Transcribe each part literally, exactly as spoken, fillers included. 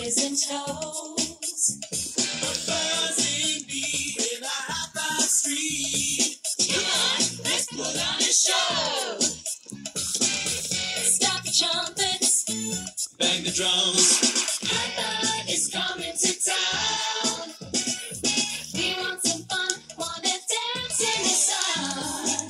fingers and toes. A buzzing bee in a high-five street. Come on, let's put on a show. Stop the trumpets, Bang the drums. High-Five is coming to town. We want some fun, wanna dance in the sun.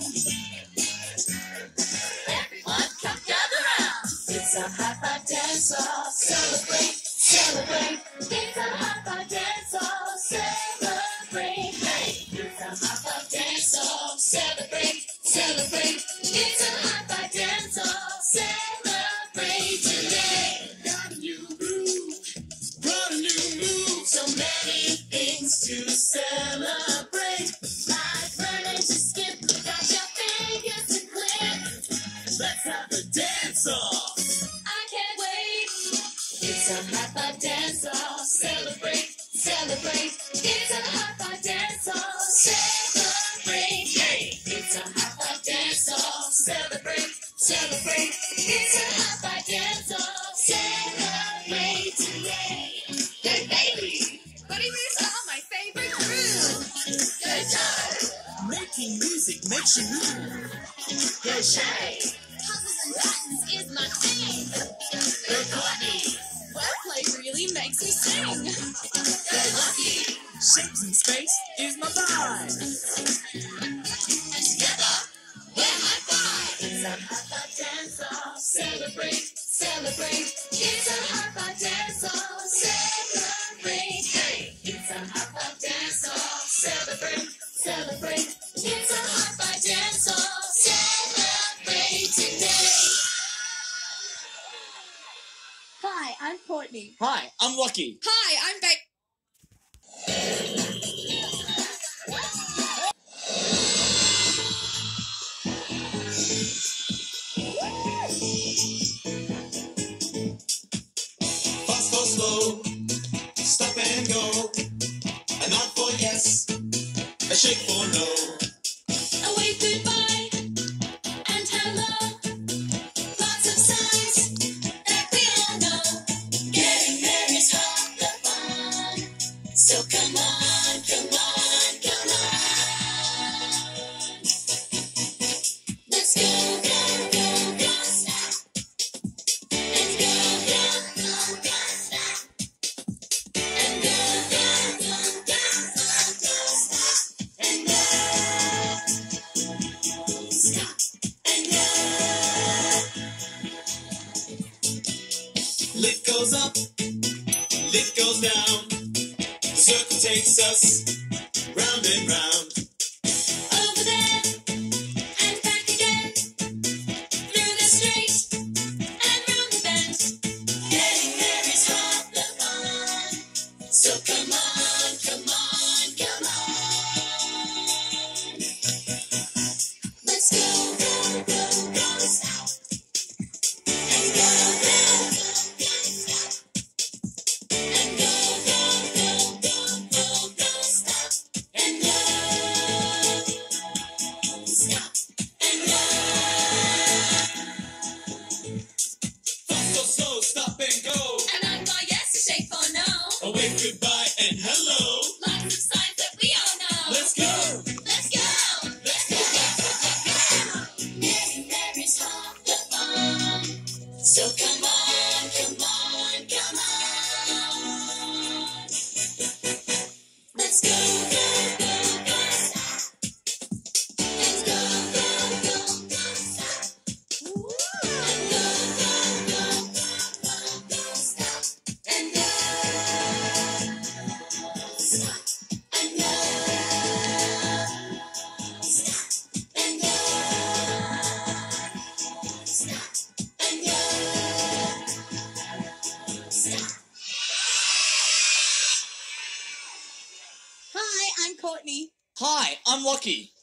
Everyone come gather round. It's a High-Five dance-off. Celebrate, celebrate. It's a High-Five dance-off. Celebrate. Hey, it's a High-Five dance-off. Celebrate, celebrate. It's a High-Five dance-off. Celebrate today. Got a new groove. Brought a new move. So many things to celebrate. Like learning to skip. Got your fingers to clip. Let's have a dance-off. I can't wait. It's a High-Five dance-off. Celebrate, celebrate. It's a High-Five dance-off. Celebrate. Hey, it's a High-Five dance-off. Celebrate, celebrate. It's a High-Five dance-off. Celebrate today. Hey, baby. Buddy Moves are my favorite groove. Good job. Making music makes you move. Good shade. Puzzles and buttons is my thing. Good Courtney. Wordplay really makes me sing. Good Lucky. Shapes in space is my vibe. And together, we're High-Five. It's a High-Five dance-off. Celebrate, celebrate. It's a High-Five dance-off. Celebrate. Hey, it's a High-Five dance-off. Celebrate, celebrate. It's a High-Five dance-off. Celebrate today. Hi, I'm Courtney. Hi, I'm Lucky. Hi, I'm Beck. Fast or slow, stop and go. A nod for yes, a shake for no. A wave goodbye and hello. Lots of signs that we all know. Getting there is half the fun. So come on, come on, come on. Let's go, go, go, go, stop. And go, go, go, go, stop. And go, go, go, go, go, go, stop. And go. Stop and go. Lift goes up, lift goes down. The circle takes us round and round. Over there and back again. Through the straight and round the bend. Getting there is half the fun. So come on, come on, come on. Let's go, go, go, go, stop. And go, go, go, go, stop. And go, go, go, go, go, go, stop. And go. Stop and go. Fast or slow, stop and go. And I'm my yes, a shake for no. A wave goodbye and hello. Lots of signs that we all know. Let's go. Let's go. Let's go. Getting there is half the fun. So come on, come on, come on. Let's go, go, go, go, stop. And go, go, go, go, stop. And go, go, go, go, go, go, stop. And go. Stop and go. Stop and go. Stop and go. Stop. Hi, I'm Courtney. Hi, I'm Lucky.